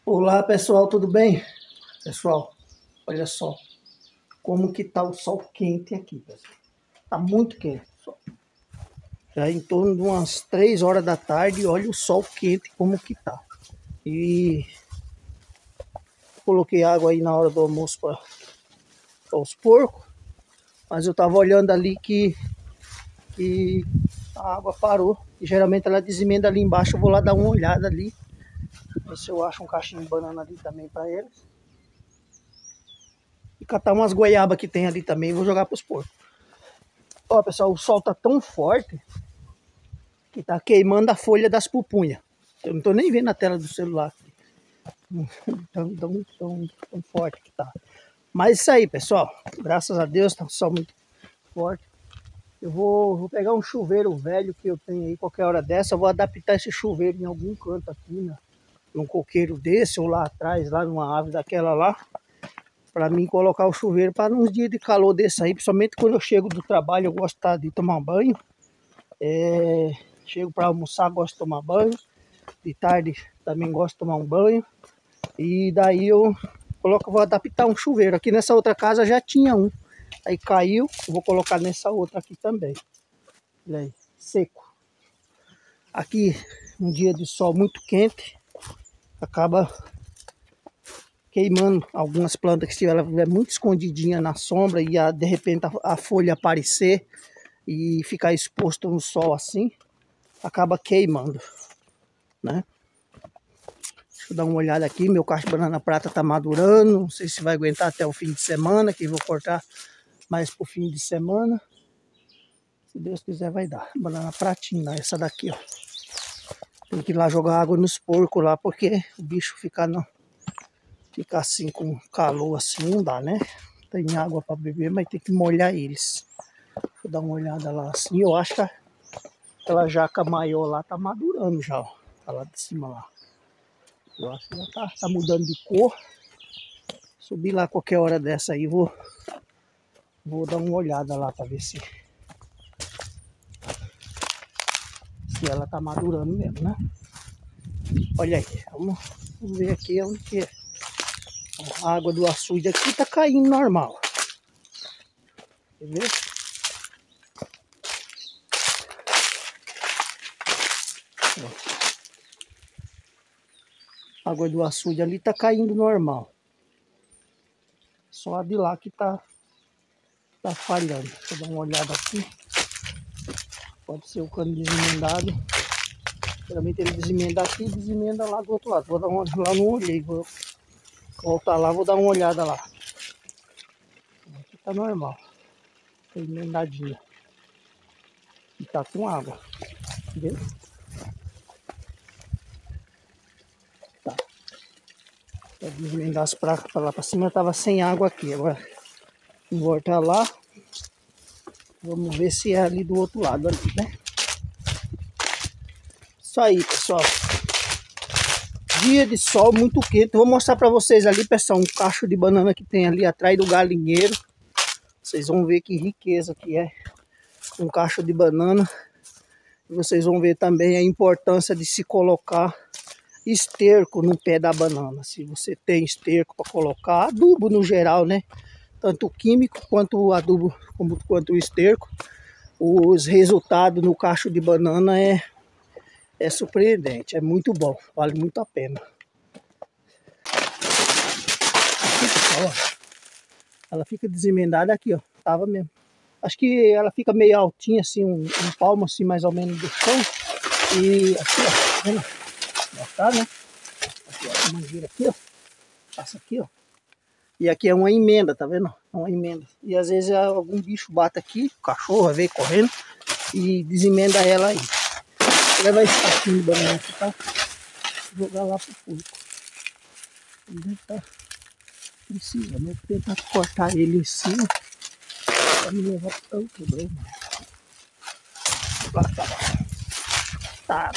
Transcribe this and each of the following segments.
Olá pessoal, tudo bem? Pessoal, olha só como que tá o sol quente aqui, pessoal. Tá muito quente, pessoal. Já em torno de umas 3 horas da tarde, olha o sol quente como que tá. E coloquei água aí na hora do almoço para os porcos, mas eu tava olhando ali que a água parou. E geralmente ela desemenda ali embaixo, eu vou lá dar uma olhada ali, ver se eu acho um cachinho de banana ali também para eles. E catar umas goiabas que tem ali também, vou jogar para os porcos. Ó, pessoal, o sol tá tão forte que tá queimando a folha das pupunhas. Eu não tô nem vendo a tela do celular. Tão forte que tá. Mas isso aí, pessoal. Graças a Deus, tá um sol muito forte. Eu vou pegar um chuveiro velho que eu tenho aí qualquer hora dessa. Eu vou adaptar esse chuveiro em algum canto aqui, né? Num coqueiro desse ou lá atrás, lá numa árvore daquela lá. Pra mim colocar o chuveiro para uns dias de calor desse aí. Principalmente quando eu chego do trabalho, eu gosto de tomar um banho. Chego para almoçar, gosto de tomar banho. De tarde também gosto de tomar um banho. E daí eu vou adaptar um chuveiro. Aqui nessa outra casa já tinha um. Aí caiu, vou colocar nessa outra aqui também. Olha aí, seco. Aqui, um dia de sol muito quente, acaba queimando algumas plantas que se ela estiver muito escondidinha na sombra e de repente a folha aparecer e ficar exposto no sol assim, acaba queimando, né? Deixa eu dar uma olhada aqui, meu cacho de banana prata tá madurando, não sei se vai aguentar até o fim de semana, que eu vou cortar mais pro fim de semana. Se Deus quiser vai dar. Banana pratinha, essa daqui, ó. Tem que ir lá jogar água nos porcos lá, porque o bicho fica assim com calor assim, não dá, né? Tem água para beber, mas tem que molhar eles. Vou dar uma olhada lá assim, eu acho que aquela jaca maior lá tá madurando já, ó. Tá lá de cima lá. Eu acho que já tá mudando de cor. Subir lá qualquer hora dessa aí, vou dar uma olhada lá para ver se ela tá madurando mesmo, né? Olha aí, vamos ver aqui onde que é. A água do açude aqui tá caindo normal. Quer ver? A água do açude ali tá caindo normal. Só a de lá que tá falhando. Deixa eu dar uma olhada aqui. Pode ser o cano desemendado. Geralmente ele desemenda aqui e desemenda lá do outro lado. Vou dar uma olhada lá, não olhei. Vou voltar lá, vou dar uma olhada lá. Aqui tá normal. Tá emendadinha. E tá com água. Entendeu? Tá. Pra desmendar as placas pra lá pra cima, tava sem água aqui. Agora vou voltar lá. Vamos ver se é ali do outro lado ali, né? Isso aí, pessoal. Dia de sol muito quente. Vou mostrar para vocês ali, pessoal, um cacho de banana que tem ali atrás do galinheiro. Vocês vão ver que riqueza que é um cacho de banana. E vocês vão ver também a importância de se colocar esterco no pé da banana. Se você tem esterco para colocar, adubo no geral, né? Tanto o químico quanto o adubo, quanto o esterco. Os resultados no cacho de banana é surpreendente, é muito bom, vale muito a pena. Aqui, pessoal, ó, ela fica desemendada aqui, ó, tava mesmo. Acho que ela fica meio altinha, assim, um palmo assim, mais ou menos do chão. E aqui, ó, tá vendo? Já tá, né? Aqui, ó, a mangueira aqui, ó, passa aqui, ó. E aqui é uma emenda, tá vendo? É uma emenda. E às vezes algum bicho bate aqui, o cachorro vai ver correndo e desemenda ela aí. Vou levar esse caquinho de banana aqui, tá? Vou jogar lá pro porco. Ele tá precisando. Vou tentar cortar ele assim pra me levar pro quebrou. Tá.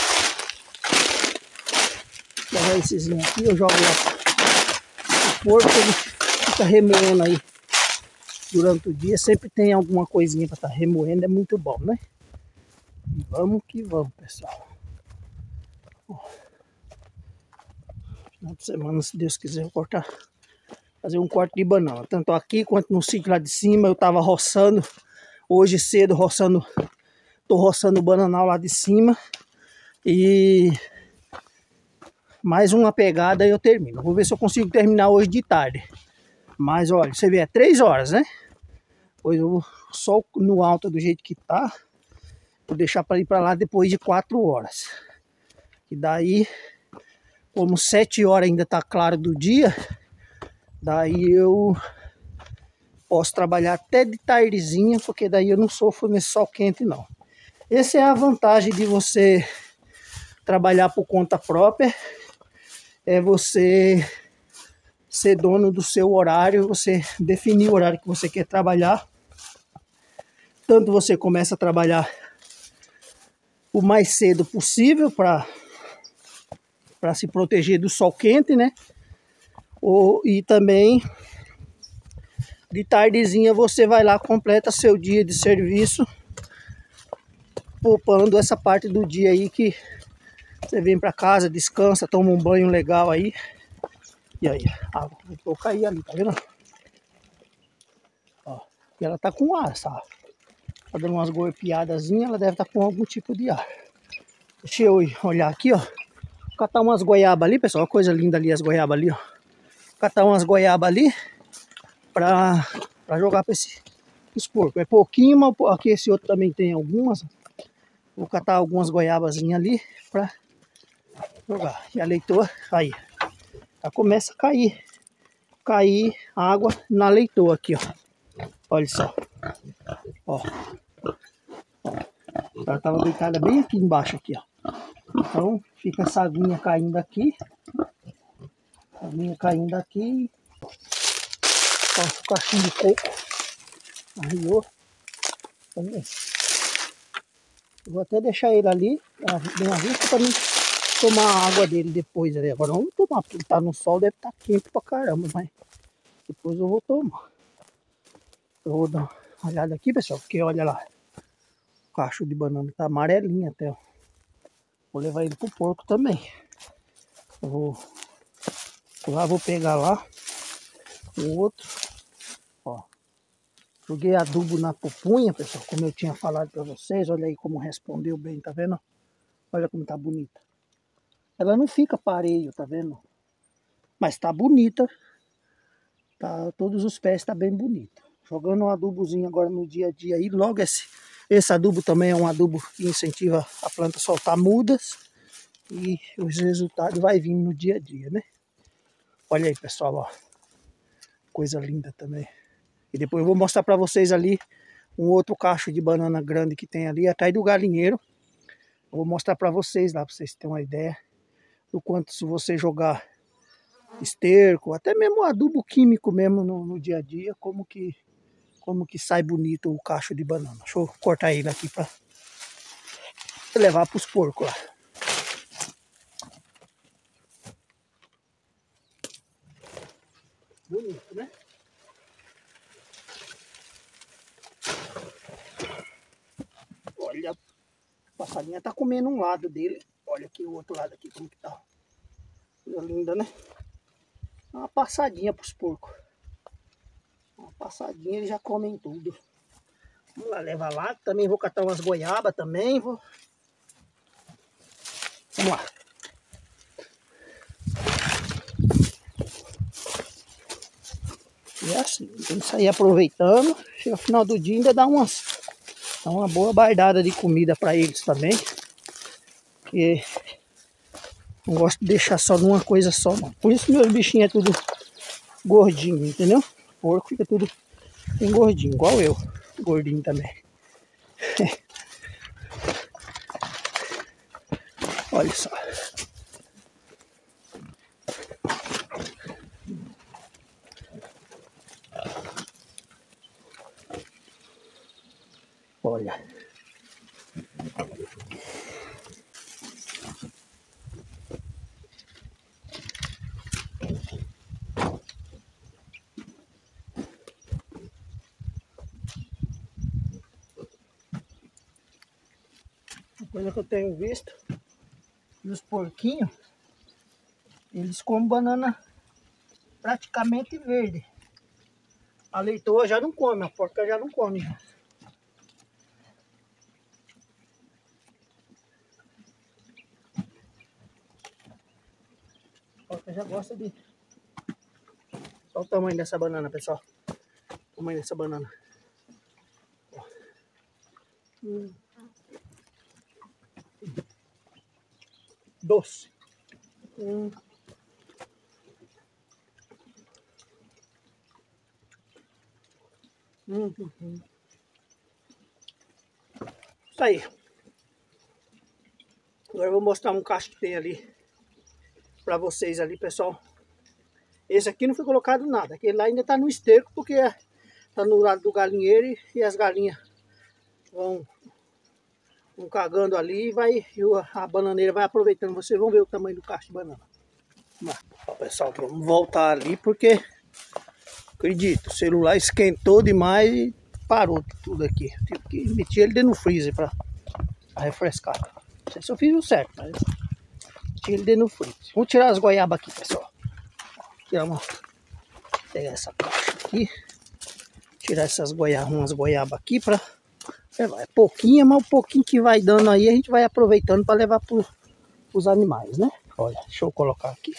Vou levar essezinho aqui, eu jogo lá. O porco ele fica remoendo aí durante o dia. Sempre tem alguma coisinha pra estar remoendo, é muito bom, né? E vamos que vamos, pessoal. Na semana, se Deus quiser, eu vou cortar, fazer um corte de banana. Tanto aqui quanto no sítio lá de cima, eu tava roçando. Hoje cedo, tô roçando o bananal lá de cima. E mais uma pegada e eu termino. Vou ver se eu consigo terminar hoje de tarde. Mas olha, você vê, é 3 horas, né? Pois o sol no alto do jeito que tá, vou deixar para ir para lá depois de 4 horas. E daí, como 7 horas ainda tá claro do dia, daí eu posso trabalhar até de tardezinha, porque daí eu não sofro nesse sol quente não. Essa é a vantagem de você trabalhar por conta própria, é você ser dono do seu horário, você definir o horário que você quer trabalhar. Tanto você começa a trabalhar o mais cedo possível para se proteger do sol quente, né? E também de tardezinha você vai lá, completa seu dia de serviço, poupando essa parte do dia aí que você vem para casa, descansa, toma um banho legal aí. E aí, a água vou cair ali, tá vendo? Ó, e ela tá com ar, sabe? Tá dando umas golpeadazinhas, ela deve estar com algum tipo de ar. Deixa eu olhar aqui, ó. Vou catar umas goiabas ali, pessoal. Uma coisa linda ali, as goiabas ali, ó. Vou catar umas goiabas ali pra jogar pra os porcos. É pouquinho, mas aqui esse outro também tem algumas. Vou catar algumas goiabazinhas ali pra jogar. E a leitoa, aí. Já começa a cair água na leitoa aqui, ó. Olha só. Ó. Ela tava deitada bem aqui embaixo, aqui, ó. Então, fica essa aguinha caindo aqui. A aguinha caindo aqui. Ó, o cachinho de coco. Arriou. Eu vou até deixar ele ali, bem à vista, para mim tomar a água dele depois. Ali. Agora não vou tomar, porque ele tá no sol, deve estar quente pra caramba, mas depois eu vou tomar. Eu vou dar uma olhada aqui, pessoal, porque olha lá. O cacho de banana tá amarelinho até, ó. Vou levar ele pro porco também. Eu vou pegar lá o outro. Ó. Joguei adubo na pupunha, pessoal, como eu tinha falado pra vocês. Olha aí como respondeu bem, tá vendo? Olha como tá bonita. Ela não fica pareio, tá vendo? Mas tá bonita. Tá, todos os pés tá bem bonito. Jogando um adubozinho agora no dia a dia aí. Logo esse adubo também é um adubo que incentiva a planta a soltar mudas. E os resultados vai vir no dia a dia, né? Olha aí, pessoal, ó. Coisa linda também. E depois eu vou mostrar para vocês ali um outro cacho de banana grande que tem ali atrás do galinheiro. Eu vou mostrar para vocês lá, para vocês terem uma ideia do quanto, se você jogar esterco, até mesmo adubo químico mesmo no dia a dia, como que sai bonito o cacho de banana. Deixa eu cortar ele aqui para levar para os porcos lá. Bonito, né? Olha, a passarinha tá comendo um lado dele. Olha aqui o outro lado aqui como que tá. Coisa linda, né? Uma passadinha pros porcos. Uma passadinha, eles já comem tudo. Vamos lá, levar lá. Também vou catar umas goiabas também. Vamos lá. E é assim, tem que sair aproveitando. Chega no final do dia ainda dá uma boa bardada de comida para eles também. Porque não gosto de deixar só numa coisa só, não. Por isso meus bichinhos é tudo gordinho, entendeu? Porco fica tudo bem gordinho, igual eu. Gordinho também. Olha só. Olha. Uma coisa que eu tenho visto nos porquinhos Eles comem banana praticamente verde. A leitoa já não come, a porca já não come. A porca já gosta de... Olha o tamanho dessa banana, pessoal. O tamanho dessa banana. Doce. Isso aí. Agora eu vou mostrar um cacho que tem ali pra vocês ali, pessoal. Esse aqui não foi colocado nada. Aquele lá ainda tá no esterco porque tá no lado do galinheiro e as galinhas vão cagando ali e a bananeira vai aproveitando. Vocês vão ver o tamanho do cacho de banana. Ó, pessoal, vamos voltar ali porque, acredito, o celular esquentou demais e parou tudo aqui. Tive que meter ele dentro do freezer para refrescar. Não sei se eu fiz o certo, mas meti ele dentro do freezer. Vamos tirar as goiabas aqui, pessoal. Pegar essa caixa aqui, tirar umas goiabas aqui para levar. É pouquinho, mas o pouquinho que vai dando aí a gente vai aproveitando para levar para os animais, né? Olha, deixa eu colocar aqui.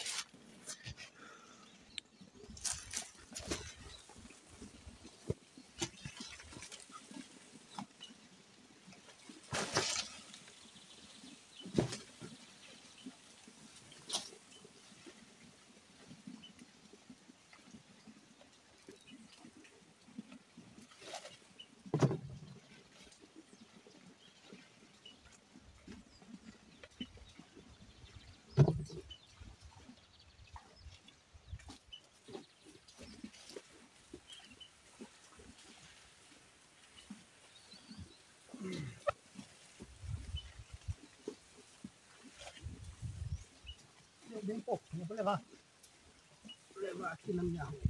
Bem pouquinho, vou levar aqui na minha rua.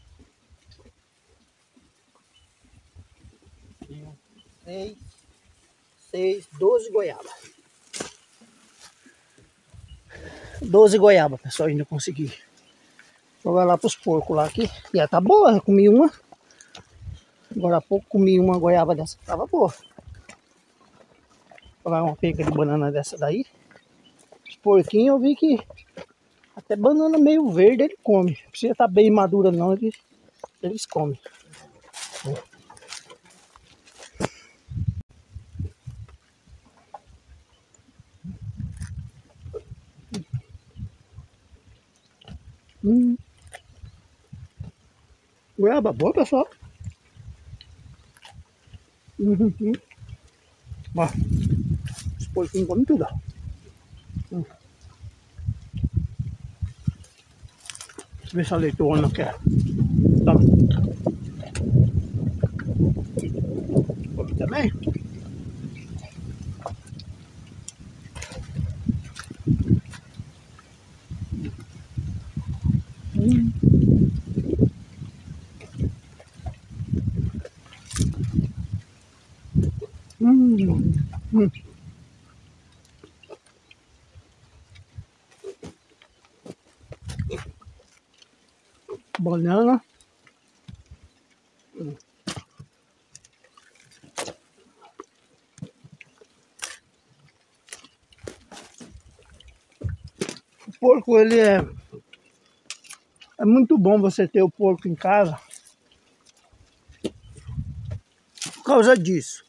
12 goiabas. 12 goiabas, pessoal, ainda consegui jogar lá pros porcos lá aqui. Já tá boa, eu comi uma. Agora há pouco comi uma goiaba dessa que tava boa. Vou jogar uma penca de banana dessa daí. Os porquinhos eu vi que até banana meio verde ele come. Não precisa estar bem madura não, eles comem. Goiaba boa, pessoal. Ó, os porquinhos comem tudo. Deixa eu ver se a leitona quer. Tá. Come também. Banana. O porco, ele é muito bom você ter o porco em casa por causa disso.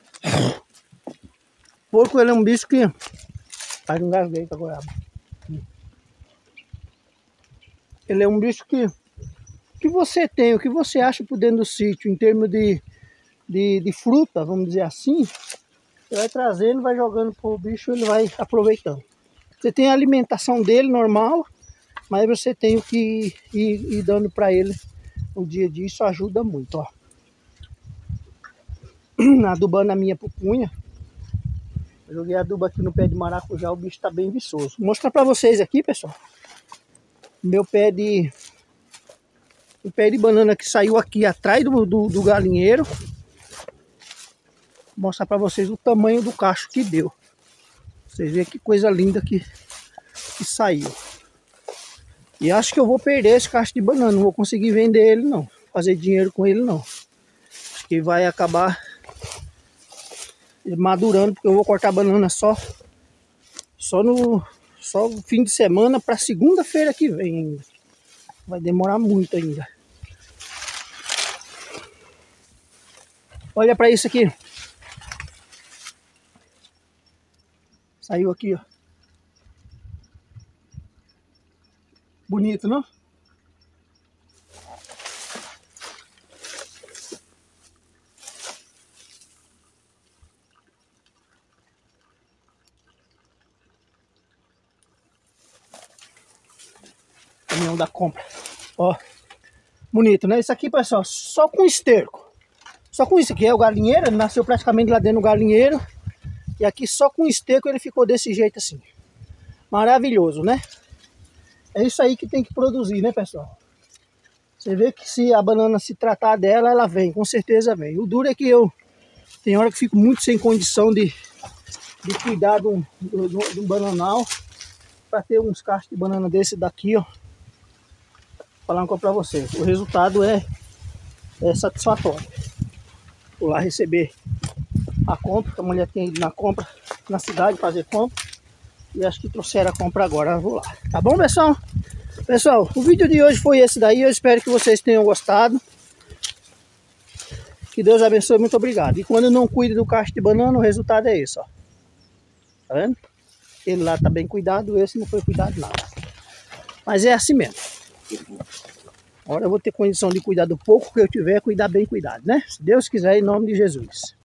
O porco, ele é um bicho que faz um gasguei com a goiaba. Ele é um bicho que você tem, o que você acha por dentro do sítio, em termos de fruta, vamos dizer assim, você vai trazendo, vai jogando pro bicho, ele vai aproveitando. Você tem a alimentação dele normal, mas você tem o que ir dando para ele no dia a dia, isso ajuda muito, ó. Adubando a minha pupunha. Eu joguei adubo aqui no pé de maracujá, o bicho tá bem viçoso. Vou mostrar para vocês aqui, pessoal. Meu pé de banana que saiu aqui atrás do galinheiro. Vou mostrar para vocês o tamanho do cacho que deu. Vocês veem que coisa linda que saiu. E acho que eu vou perder esse cacho de banana. Não vou conseguir vender ele não. Fazer dinheiro com ele não. Acho que vai acabar madurando, porque eu vou cortar banana só no fim de semana para segunda-feira que vem ainda. Vai demorar muito ainda. Olha para isso aqui. Saiu aqui, ó. Bonito, não? Caminhão da compra. Ó. Bonito, né? Isso aqui, pessoal, só com esterco. Só com isso aqui. É o galinheiro. Ele nasceu praticamente lá dentro do galinheiro. E aqui só com esterco ele ficou desse jeito assim. Maravilhoso, né? É isso aí que tem que produzir, né, pessoal? Você vê que se a banana se tratar dela, ela vem, com certeza vem. O duro é que eu tem hora que fico muito sem condição de cuidar de um bananal para ter uns cachos de banana desse daqui, ó. Falar uma coisa para vocês. O resultado é satisfatório. Vou lá receber a compra, que a mulher tem ido na compra, na cidade fazer compra. E acho que trouxeram a compra agora, eu vou lá. Tá bom, pessoal? Pessoal, o vídeo de hoje foi esse daí. Eu espero que vocês tenham gostado. Que Deus abençoe, muito obrigado. E quando não cuida do cacho de banana, o resultado é esse, ó. Tá vendo? Ele lá tá bem cuidado, esse não foi cuidado nada. Mas é assim mesmo. Agora eu vou ter condição de cuidar do pouco que eu tiver, cuidar bem cuidado, né? Se Deus quiser, em nome de Jesus.